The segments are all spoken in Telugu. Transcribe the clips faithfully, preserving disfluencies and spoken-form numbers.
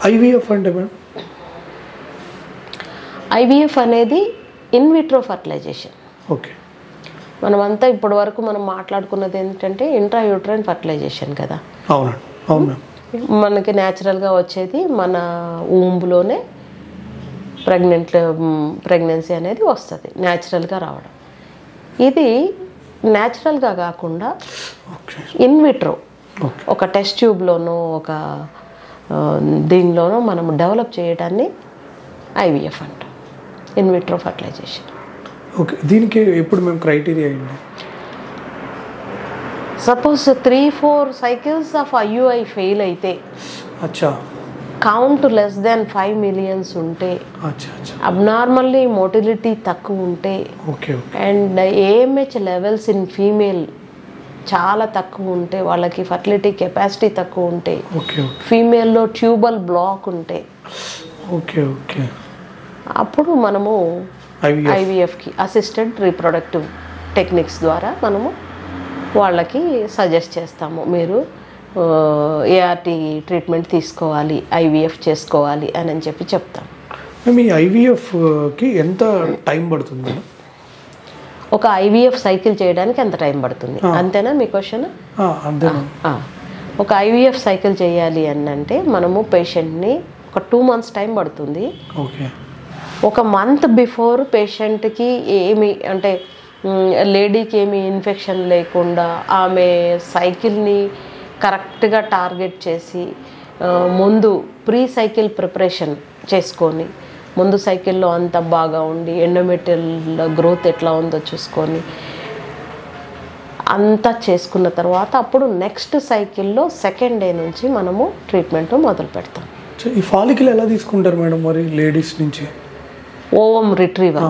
ఐవీఎఫ్ అంటే మేడం? ఐవీఎఫ్ అనేది ఇన్ విట్రో ఫర్టిలైజేషన్. ఓకే. మనమంతా ఇప్పటి వరకు మనం మాట్లాడుకున్నది ఏంటంటే ఇంట్రా యూట్రైన్ ఫర్టిలైజేషన్ కదా. అవునండి, అవును. మనకి న్యాచురల్గా వచ్చేది మన ఊంబులోనే ప్రెగ్నెంట్ ప్రెగ్నెన్సీ అనేది వస్తుంది, న్యాచురల్గా రావడం. ఇది న్యాచురల్గా కాకుండా ఇన్ విట్రో ఒక టెస్ట్ ట్యూబ్లోనో ఒక దీనిలోనో మనం డెవలప్ చేయడాన్ని ఐవీఎఫ్ అంటాం, ఇన్ విట్రో ఫర్టిలైజేషన్. ఓకే. దీనికి ఎప్పుడు మేము క్రైటీరియా ఏంటి? Suppose three four cycles of IUI fail అయితే, అచ్చా, count less than five millions ఉంటే, అబ్నార్మల్లీ మోటిలిటీ తక్కువ ఉంటే, and AMH levels in female చాలా తక్కువ ఉంటే, వాళ్ళకి ఫర్టిలిటీ కెపాసిటీ తక్కువ ఉంటే, ఫీమేల్లో ట్యూబల్ బ్లాక్ ఉంటే, ఓకే ఓకే అప్పుడు మనము ఐవీఎఫ్కి అసిస్టెడ్ రీప్రొడక్టివ్ టెక్నిక్స్ ద్వారా మనము వాళ్ళకి సజెస్ట్ చేస్తాము, మీరు ఏఆర్టీ ట్రీట్మెంట్ తీసుకోవాలి, ఐవీఎఫ్ చేసుకోవాలి అని అని చెప్పి చెప్తాం. మీ ఐవీఎఫ్కి ఎంత టైం పడుతుంది మేడం? ఒక ఐవీఎఫ్ సైకిల్ చేయడానికి ఎంత టైం పడుతుంది అంతేనా మీ క్వశ్చన్? ఒక ఐవీఎఫ్ సైకిల్ చేయాలి అని అంటే మనము పేషెంట్ని ఒక టూ మంత్స్ టైం పడుతుంది. ఓకే. ఒక మంత్ బిఫోర్ పేషెంట్కి ఏమి అంటే లేడీకి ఏమి ఇన్ఫెక్షన్ లేకుండా ఆమె సైకిల్ని కరెక్ట్గా టార్గెట్ చేసి ముందు ప్రీ సైకిల్ ప్రిపరేషన్ చేసుకొని, ముందు సైకిల్లో అంత బాగా ఉండి ఎండోమెట్రియల్ గ్రోత్ ఎట్లా ఉందో చూసుకొని అంతా చేసుకున్న తర్వాత అప్పుడు నెక్స్ట్ సైకిల్లో సెకండ్ డే నుంచి మనము ట్రీట్మెంట్ మొదలు పెడతాం. ఈ ఫాలికల్ ఎలా తీసుకుంటారు మేడం మరి లేడీస్ నుంచి? ఓవం రిట్రీవర్,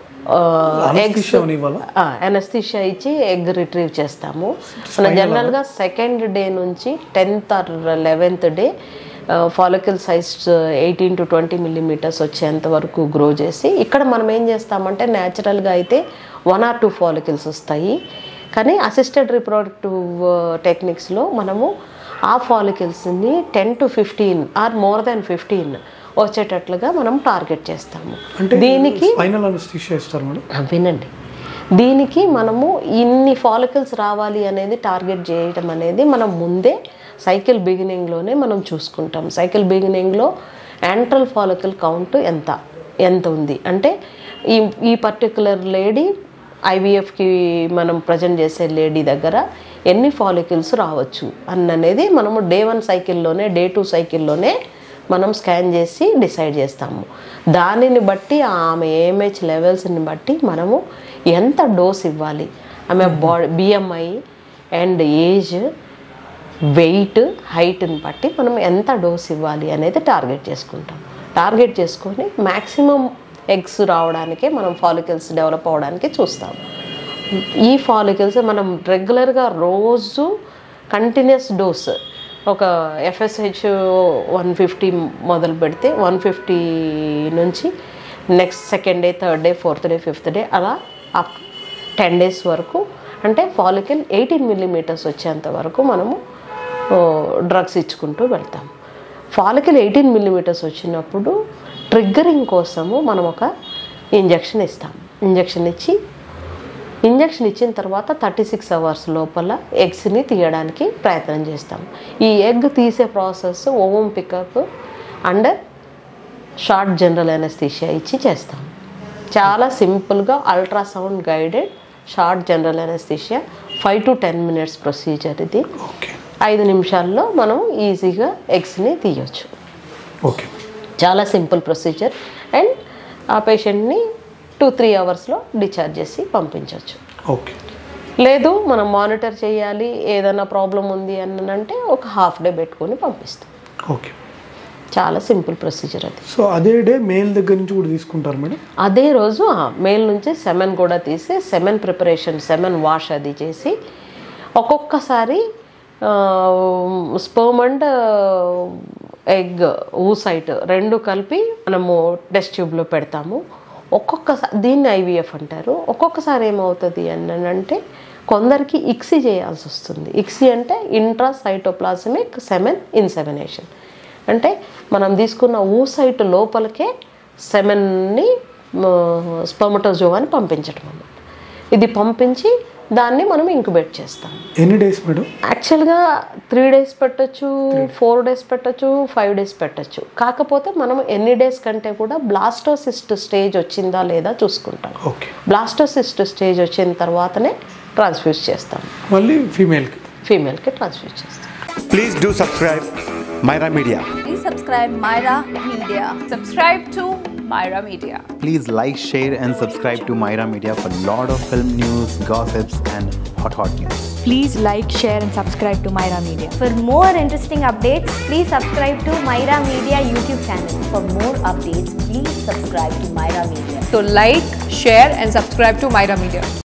ఎగ్స్ ఎనస్థీషియా ఇచ్చి ఎగ్ రిట్రీవ్ చేస్తాము. మన జనరల్గా సెకండ్ డే నుంచి tenth or eleventh day follicle size eighteen to twenty millimeters వచ్చేంత వరకు గ్రో చేసి, ఇక్కడ మనం ఏం చేస్తామంటే న్యాచురల్గా అయితే వన్ ఆర్ టూ ఫాలికల్స్ వస్తాయి, కానీ అసిస్టెడ్ రిప్రొడక్టివ్ టెక్నిక్స్లో మనము ఆ ఫాలికల్స్ని ten to fifteen or more than fifteen వచ్చేటట్లుగా మనం టార్గెట్ చేస్తాము. దీనికి వినండి, దీనికి మనము ఇన్ని ఫాలికల్స్ రావాలి అనేది టార్గెట్ చేయడం అనేది మనం ముందే సైకిల్ బిగినింగ్లోనే మనం చూసుకుంటాం. సైకిల్ బిగినింగ్లో యాంట్రల్ ఫాలికల్ కౌంట్ ఎంత ఎంత ఉంది అంటే ఈ ఈ పర్టికులర్ లేడీ ఐవీఎఫ్కి మనం ప్రజెంట్ చేసే లేడీ దగ్గర ఎన్ని ఫాలికల్స్ రావచ్చు అన్నది మనము డే వన్ సైకిల్లోనే డే టూ సైకిల్లోనే మనం స్కాన్ చేసి డిసైడ్ చేస్తాము. దానిని బట్టి ఆమె ఏఎంహెచ్ లెవెల్స్ని బట్టి మనము ఎంత డోస్ ఇవ్వాలి, ఆమె body BMI and age weight హైట్ని బట్టి మనం ఎంత డోస్ ఇవ్వాలి అనేది టార్గెట్ చేసుకుంటాం. టార్గెట్ చేసుకొని మ్యాక్సిమం ఎగ్స్ రావడానికే మనం ఫాలికల్స్ డెవలప్ అవ్వడానికి చూస్తాం. ఈ ఫాలికల్స్ మనం రెగ్యులర్గా రోజు కంటిన్యూస్ డోస్ ఒక ఎఫ్ఎస్హెచ్ వన్ ఫిఫ్టీ మొదలు పెడితే వన్ ఫిఫ్టీ నుంచి next second day third day fourth day fifth day అలా అప్ టెన్ డేస్ వరకు అంటే ఫాలికల్ ఎయిటీన్ మిల్లీమీటర్స్ వచ్చేంత వరకు మనము డ్రగ్స్ ఇచ్చుకుంటూ వెళ్తాం. ఫాలికల్ ఎయిటీన్ మిల్లీమీటర్స్ వచ్చినప్పుడు ట్రిగ్గరింగ్ కోసము మనం ఒక ఇంజెక్షన్ ఇస్తాం. ఇంజెక్షన్ ఇచ్చి ఇంజెక్షన్ ఇచ్చిన తర్వాత థర్టీ సిక్స్ అవర్స్ లోపల ఎగ్స్ని తీయడానికి ప్రయత్నం చేస్తాం. ఈ ఎగ్ తీసే process ovum pickup under short general anaesthesia ఇచ్చి చేస్తాం. చాలా సింపుల్గా ultrasound guided short general anaesthesia five to ten minutes procedure. ఇది ఐదు నిమిషాల్లో మనం ఈజీగా ఎగ్స్ని తీయొచ్చు. ఓకే, చాలా సింపుల్ ప్రొసీజర్ అండ్ ఆ పేషెంట్ని టూ త్రీ అవర్స్లో డిశ్చార్జ్ చేసి పంపించవచ్చు. ఓకే, లేదు మనం మానిటర్ చేయాలి ఏదైనా ప్రాబ్లం ఉంది అని అంటే ఒక హాఫ్ డే పెట్టుకొని పంపిస్తాం. ఓకే, చాలా సింపుల్ ప్రొసీజర్ అది. సో అదే డే మేల్ దగ్గర నుంచి కూడా తీసుకుంటారు మేడం? అదే రోజు మేల్ నుంచి సెమెన్ కూడా తీసి సెమెన్ ప్రిపరేషన్ సెమెన్ వాష్ అది చేసి ఒక్కొక్కసారి స్పర్మ్ అండ్ ఎగ్ ఊసైట్ రెండు కలిపి మనము టెస్ట్ ట్యూబ్లో పెడతాము. ఒక్కొక్కసారి దీన్ని ఐవీఎఫ్ అంటారు. ఒక్కొక్కసారి ఏమవుతుంది అని అంటే కొందరికి ఇక్సీ చేయాల్సి వస్తుంది. ఇక్సీ అంటే ఇంట్రా సైటోప్లాస్మిక్ సెమెన్ ఇన్సెమినేషన్. అంటే మనం తీసుకున్న ఊసైట్ లోపలికే సెమెన్ని స్పర్మటోజోవాని పంపించడం అన్నమాట. ఇది పంపించి దాన్ని మనం ఇంక్యుబేట్ చేస్తాం. ఎన్ని డేస్ మేడం? యాక్చువల్గా త్రీ డేస్ పెట్టచ్చు, ఫోర్ డేస్ పెట్టచ్చు, ఫైవ్ డేస్ పెట్టచ్చు. కాకపోతే మనం ఎన్ని డేస్ కంటే కూడా బ్లాస్టోసిస్ట్ స్టేజ్ వచ్చిందా లేదా చూసుకుంటాం. ఓకే. బ్లాస్టోసిస్ట్ స్టేజ్ వచ్చిన తర్వాతనే ట్రాన్స్ఫ్యూజ్ చేస్తాం. మళ్ళీ ఫీమేల్కి ఫీమేల్కి ట్రాన్స్ఫ్యూజ్ చేస్తాం. Please do subscribe Myra Media. Please subscribe Myra Media. Subscribe to Myra Media. Please like, share and subscribe to Myra Media for lot of film news, gossips and hot hot news. Please like, share and subscribe to Myra Media. For more interesting updates, please subscribe to Myra Media YouTube channel. For more updates, please subscribe to Myra Media. So like, share and subscribe to Myra Media.